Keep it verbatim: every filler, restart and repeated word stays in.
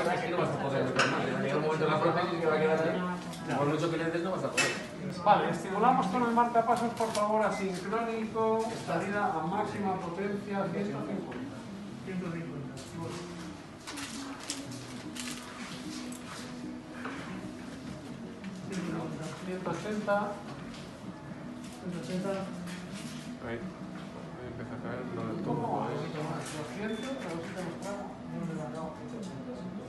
es que no vas a poder meter más. Va a llegar un momento en la prótesis que va a quedar ahí. Por mucho que le des, no vas a poder. Vale, estimulamos con el marcapasos, por favor, asincrónico, salida a máxima potencia, ciento cincuenta. ciento cincuenta. ciento ochenta. ciento ochenta. Ahí. Ahí empieza a caer lo del todo. ¿Cómo? doscientos, a ver si te mostramos.